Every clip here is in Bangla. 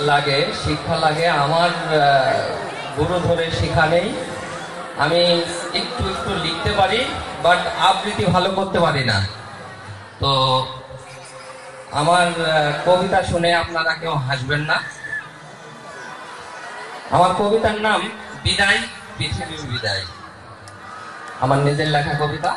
লাগে, শিক্ষা লাগে। আমার গুরু ধরে শিক্ষা নেই। আমি একটু একটু লিখতে পারি, বাট আবৃত্তি ভালো করতে পারি না। তো আমার কবিতা শুনে আপনারা কেউ হাসবেন না। আমার কবিতার নাম বিদায় পৃথিবী বিদায়। আমার নিজের লেখা কবিতা।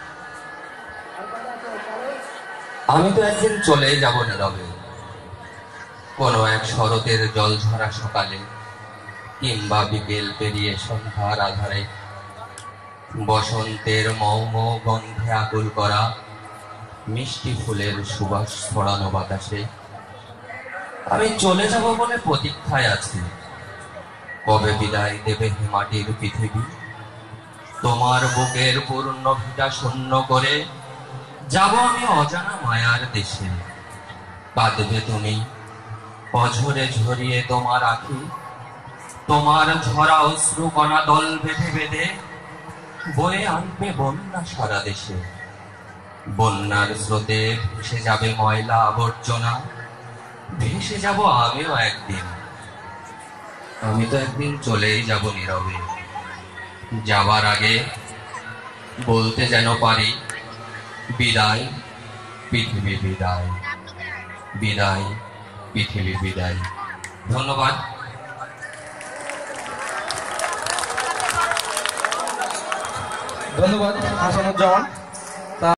আমি তো একদিন চলে যাব নীরবে, কোনো এক শরতের জলঝরা সকালে, কিংবা বিকেল পেরিয়ে সন্ধ্যার আধারে, বসন্তের মৌ মৌ গন্ধে আকুল করা মিষ্টি ফুলের সুবাস ছড়ানো বাতাসে। আমি চলে যাব বলে প্রতীক্ষায় আছি, কবে বিদায় দেবে হে মাটির পৃথিবী। তোমার বুকের পূর্ণ ভিটা শূন্য করে যাব আমি অজানা মায়ার দেশে। কাঁদবে তুমি, অঝরে ঝরিয়ে তোমার আঁখি, তোমার ঝরা অশ্রু কণা দল বেঁধে বেঁধে বয়ে আনবে বন্যা সারা দেশে। বন্যার স্রোতে ভেসে যাবে ময়লা আবর্জনা, ভেসে যাব আমিও একদিন। আমি তো একদিন চলেই যাব নীরবে, যাবার আগে বলতে যেন পারি বিদায় পৃথিবী বিদায়, বিদায় পৃথিবী বিদায়। ধন্যবাদ। ধন্যবাদ হাসানুজ্জামান।